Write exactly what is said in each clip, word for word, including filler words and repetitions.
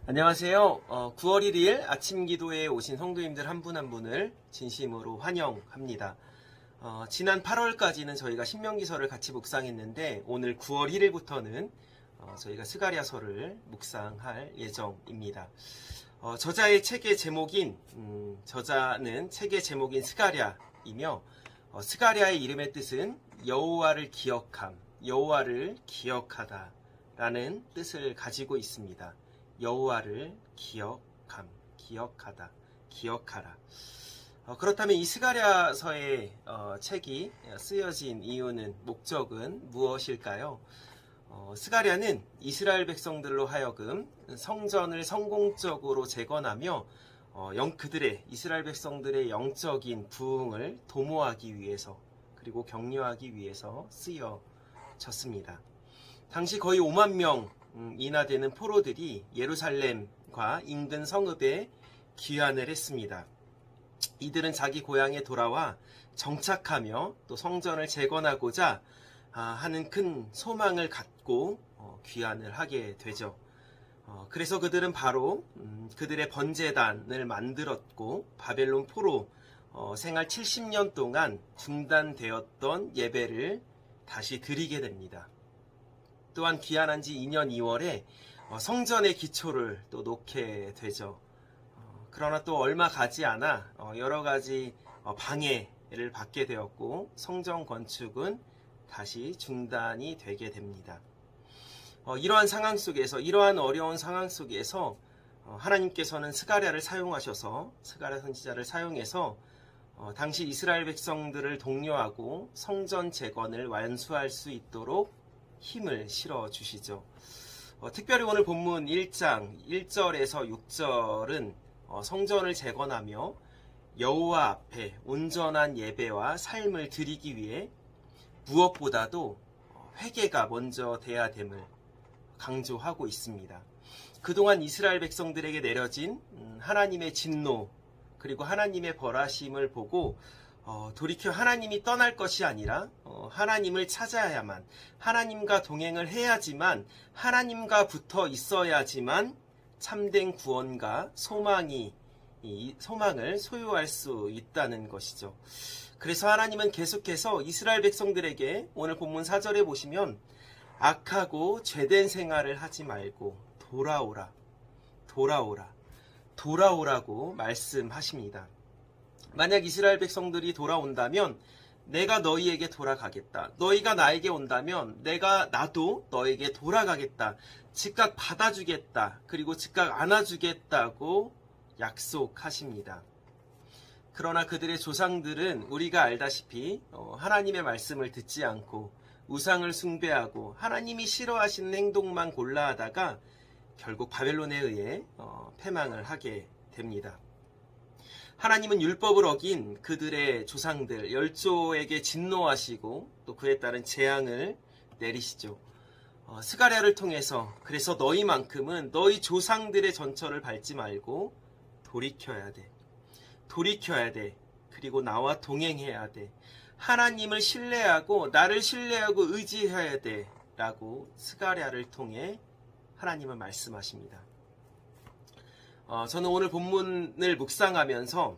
안녕하세요. 어, 구월 일일 아침 기도에 오신 성도님들 한 분 한 분을 진심으로 환영합니다. 어, 지난 팔월까지는 저희가 신명기서를 같이 묵상했는데 오늘 구월 일일부터는 어, 저희가 스가랴서를 묵상할 예정입니다. 어, 저자의 책의 제목인 음, 저자는 책의 제목인 스가랴이며 어, 스가랴의 이름의 뜻은 여호와를 기억함, 여호와를 기억하다 라는 뜻을 가지고 있습니다. 여호와를 기억함, 기억하다, 기억하라. 어, 그렇다면 이 스가랴서의 어, 책이 쓰여진 이유는, 목적은 무엇일까요? 어, 스가랴는 이스라엘 백성들로 하여금 성전을 성공적으로 재건하며 어, 영, 그들의 이스라엘 백성들의 영적인 부흥을 도모하기 위해서, 그리고 격려하기 위해서 쓰여졌습니다. 당시 거의 오만 명이나 되는 포로들이 예루살렘과 인근 성읍에 귀환을 했습니다. 이들은 자기 고향에 돌아와 정착하며 또 성전을 재건하고자 하는 큰 소망을 갖고 귀환을 하게 되죠. 그래서 그들은 바로 그들의 번제단을 만들었고, 바벨론 포로 생활 칠십 년 동안 중단되었던 예배를 다시 드리게 됩니다. 또한 귀환한 지 이 년 이월에 성전의 기초를 또 놓게 되죠. 그러나 또 얼마 가지 않아 여러 가지 방해를 받게 되었고, 성전 건축은 다시 중단이 되게 됩니다. 이러한 상황 속에서, 이러한 어려운 상황 속에서 하나님께서는 스가랴를 사용하셔서, 스가랴 선지자를 사용해서 당시 이스라엘 백성들을 독려하고 성전 재건을 완수할 수 있도록 힘을 실어 주시죠. 어, 특별히 오늘 본문 일 장 일 절에서 육 절은 어, 성전을 재건하며 여호와 앞에 온전한 예배와 삶을 드리기 위해 무엇보다도 회개가 먼저 돼야 됨을 강조하고 있습니다. 그동안 이스라엘 백성들에게 내려진 하나님의 진노, 그리고 하나님의 벌하심을 보고 어, 돌이켜 하나님이 떠날 것이 아니라 어, 하나님을 찾아야만, 하나님과 동행을 해야지만, 하나님과 붙어 있어야지만 참된 구원과 소망이, 이 소망을 소유할 수 있다는 것이죠. 그래서 하나님은 계속해서 이스라엘 백성들에게 오늘 본문 사 절에 보시면 악하고 죄된 생활을 하지 말고 돌아오라, 돌아오라, 돌아오라고 말씀하십니다. 만약 이스라엘 백성들이 돌아온다면 내가 너희에게 돌아가겠다. 너희가 나에게 온다면 내가 나도 너에게 돌아가겠다. 즉각 받아주겠다. 그리고 즉각 안아주겠다고 약속하십니다. 그러나 그들의 조상들은 우리가 알다시피 하나님의 말씀을 듣지 않고 우상을 숭배하고 하나님이 싫어하시는 행동만 골라하다가 결국 바벨론에 의해 패망을 하게 됩니다. 하나님은 율법을 어긴 그들의 조상들 열조에게 진노하시고 또 그에 따른 재앙을 내리시죠. 어, 스가랴를 통해서, 그래서 너희만큼은 너희 조상들의 전철을 밟지 말고 돌이켜야 돼. 돌이켜야 돼. 그리고 나와 동행해야 돼. 하나님을 신뢰하고 나를 신뢰하고 의지해야 돼. 라고 스가랴를 통해 하나님은 말씀하십니다. 어, 저는 오늘 본문을 묵상하면서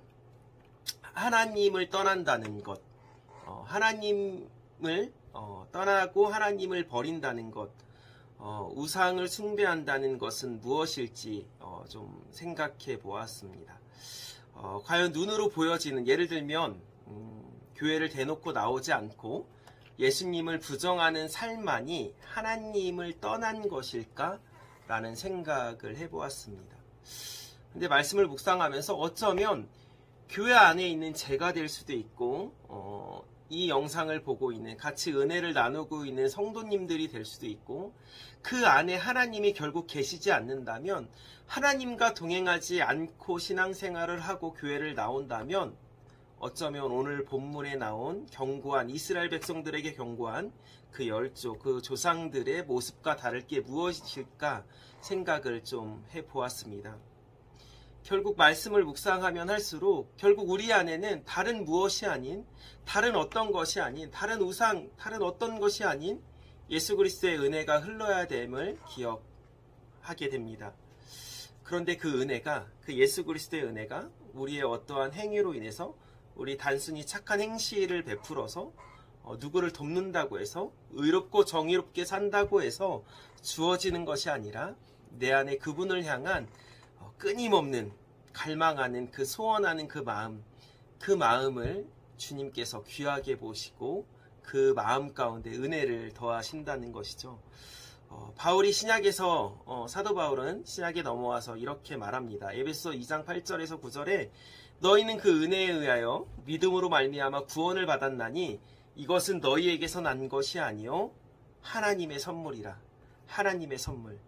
하나님을 떠난다는 것, 어, 하나님을 어, 떠나고 하나님을 버린다는 것, 어, 우상을 숭배한다는 것은 무엇일지 어, 좀 생각해 보았습니다. 어, 과연 눈으로 보여지는, 예를 들면 음, 교회를 대놓고 나오지 않고 예수님을 부정하는 삶만이 하나님을 떠난 것일까? 라는 생각을 해보았습니다. 근데 말씀을 묵상하면서 어쩌면 교회 안에 있는 제가 될 수도 있고 어, 이 영상을 보고 있는, 같이 은혜를 나누고 있는 성도님들이 될 수도 있고, 그 안에 하나님이 결국 계시지 않는다면, 하나님과 동행하지 않고 신앙생활을 하고 교회를 나온다면 어쩌면 오늘 본문에 나온 경고한, 이스라엘 백성들에게 경고한 그 열조, 그 조상들의 모습과 다를 게 무엇일까 생각을 좀 해보았습니다. 결국 말씀을 묵상하면 할수록 결국 우리 안에는 다른 무엇이 아닌, 다른 어떤 것이 아닌, 다른 우상, 다른 어떤 것이 아닌 예수 그리스도의 은혜가 흘러야 됨을 기억하게 됩니다. 그런데 그 은혜가, 그 예수 그리스도의 은혜가 우리의 어떠한 행위로 인해서 우리 단순히 착한 행실을 베풀어서 어, 누구를 돕는다고 해서 의롭고 정의롭게 산다고 해서 주어지는 것이 아니라 내 안에 그분을 향한 어, 끊임없는 갈망하는 그 소원하는 그 마음, 그 마음을 주님께서 귀하게 보시고 그 마음 가운데 은혜를 더하신다는 것이죠. 어, 바울이 신약에서 어, 사도 바울은 신약에 넘어와서 이렇게 말합니다. 에베소 이 장 팔 절에서 구 절에 너희는 그 은혜에 의하여 믿음으로 말미암아 구원을 받았나니 이것은 너희에게서 난 것이 아니요 하나님의 선물이라. 하나님의 선물.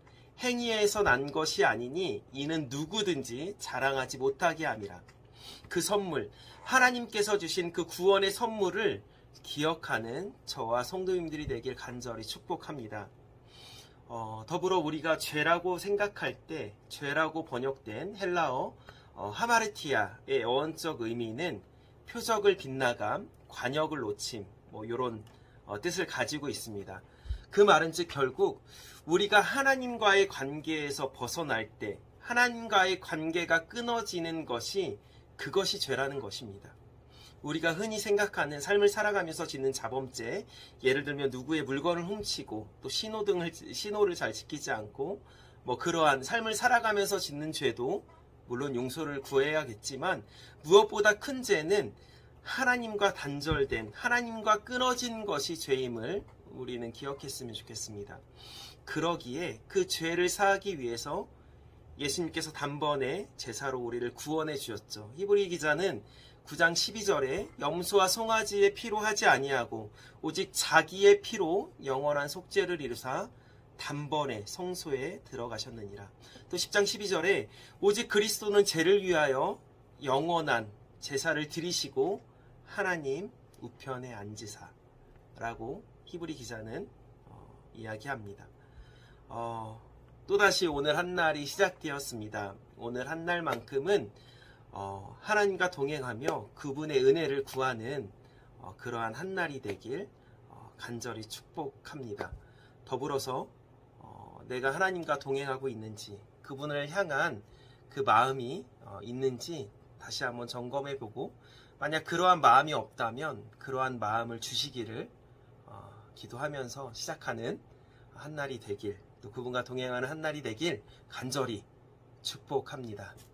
행위에서 난 것이 아니니 이는 누구든지 자랑하지 못하게 함이라. 그 선물, 하나님께서 주신 그 구원의 선물을 기억하는 저와 성도님들이 되길 간절히 축복합니다. 어, 더불어 우리가 죄라고 생각할 때 죄라고 번역된 헬라어 어, 하마르티아의 어원적 의미는 표적을 빗나감, 관역을 놓침, 뭐 이런 어, 뜻을 가지고 있습니다. 그 말은 즉 결국 우리가 하나님과의 관계에서 벗어날 때 하나님과의 관계가 끊어지는 것이 그것이 죄라는 것입니다. 우리가 흔히 생각하는 삶을 살아가면서 짓는 자범죄, 예를 들면 누구의 물건을 훔치고 또 신호등을 신호를 잘 지키지 않고 뭐 그러한 삶을 살아가면서 짓는 죄도 물론 용서를 구해야겠지만 무엇보다 큰 죄는 하나님과 단절된, 하나님과 끊어진 것이 죄임을 우리는 기억했으면 좋겠습니다. 그러기에 그 죄를 사하기 위해서 예수님께서 단번에 제사로 우리를 구원해 주셨죠. 히브리 기자는 구 장 십이 절에 염소와 송아지의 피로 하지 아니하고 오직 자기의 피로 영원한 속죄를 이루사 단번에 성소에 들어가셨느니라. 또 십 장 십이 절에 오직 그리스도는 죄를 위하여 영원한 제사를 드리시고 하나님 우편에 앉으사 라고 히브리 기자는 어, 이야기합니다. 어, 또다시 오늘 한날이 시작되었습니다. 오늘 한날만큼은 어, 하나님과 동행하며 그분의 은혜를 구하는 어, 그러한 한날이 되길 어, 간절히 축복합니다. 더불어서 어, 내가 하나님과 동행하고 있는지 그분을 향한 그 마음이 어, 있는지 다시 한번 점검해보고 만약 그러한 마음이 없다면 그러한 마음을 주시기를 어, 기도하면서 시작하는 한날이 되길 또 그분과 동행하는 한날이 되길 간절히 축복합니다.